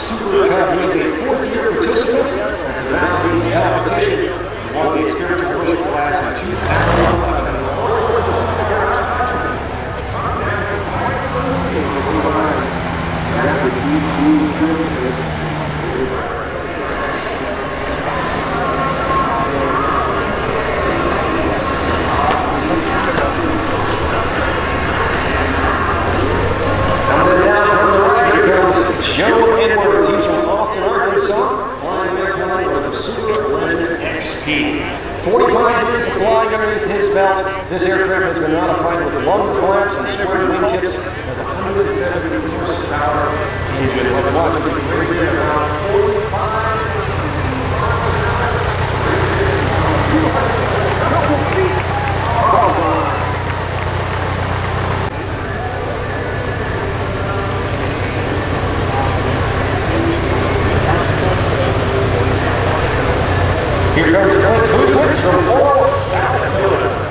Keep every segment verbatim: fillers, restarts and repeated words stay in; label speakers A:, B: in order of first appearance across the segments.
A: Super Cup. He is a fourth-year participant in the Mountains competition. He won the experimental push class in two thousand eleven. Joe Edwards, he's from Austin, Arkansas, flying an airplane with a Super Legend X P. forty-five years of flying underneath his belt, this aircraft has been modified with longer flaps and square wingtips, has a one hundred seventy horsepower engine. Let's watch as we bring it around forty-five. Here comes Clint Kuslitz from Oral, South Dakota.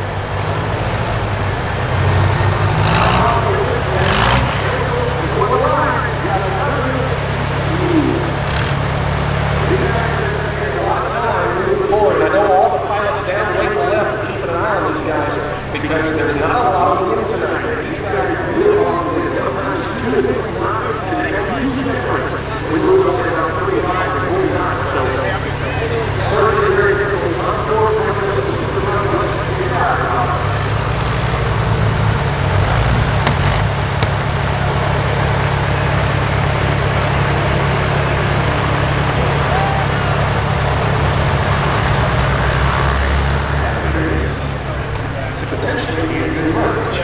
A: Moving forward, I know all the pilots down way to the left are keeping an eye on these guys because there's not a lot of them tonight. These guys are really awesome. We move over about thirty-five and moving on. Certainly very difficult. Not four minutes. To potentially be a good merge.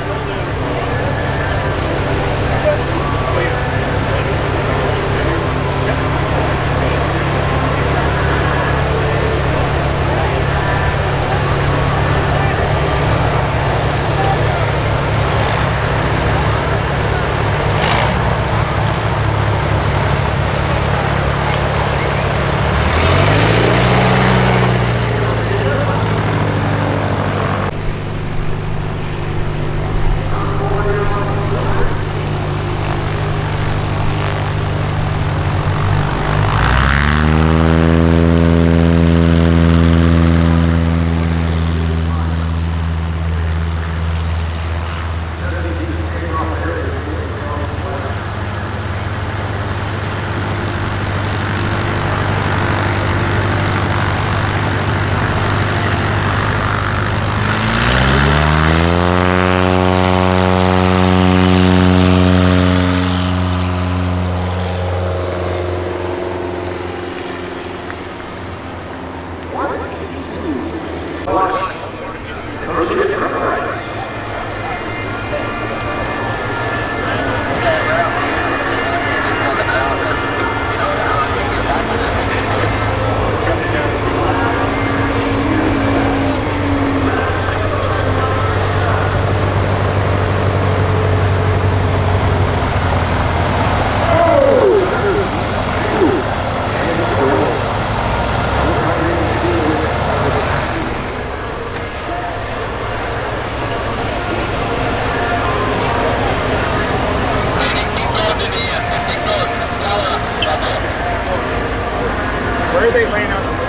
B: Where are they laying out the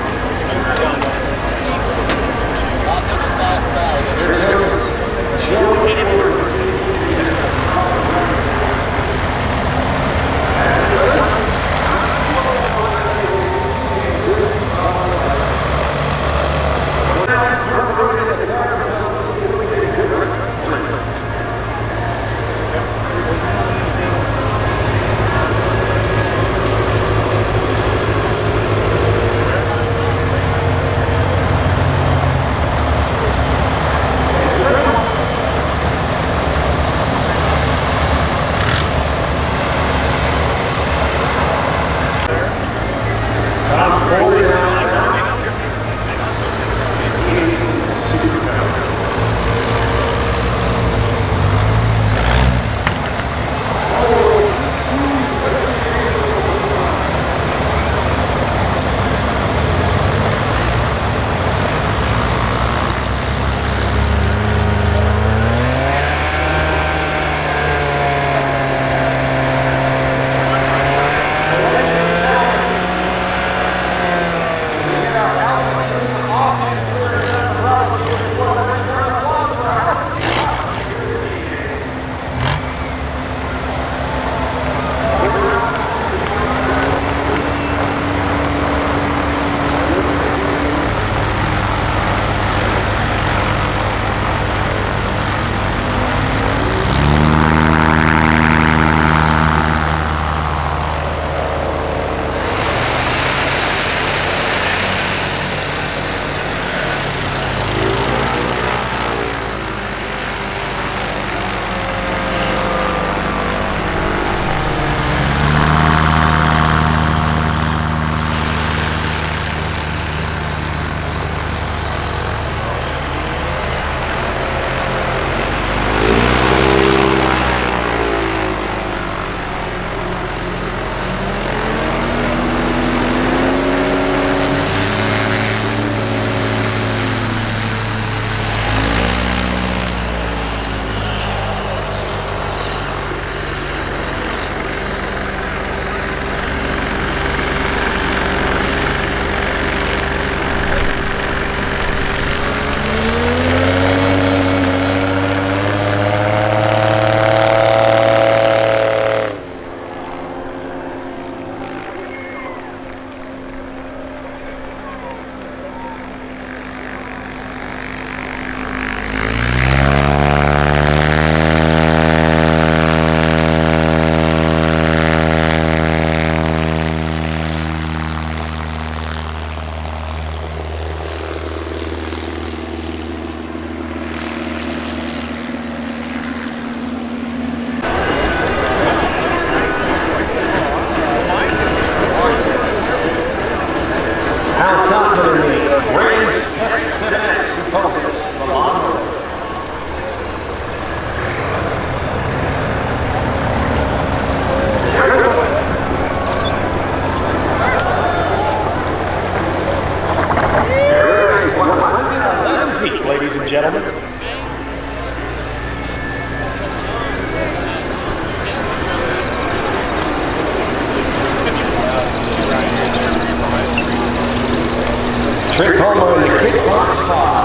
A: Trick home in the Kid Fox five.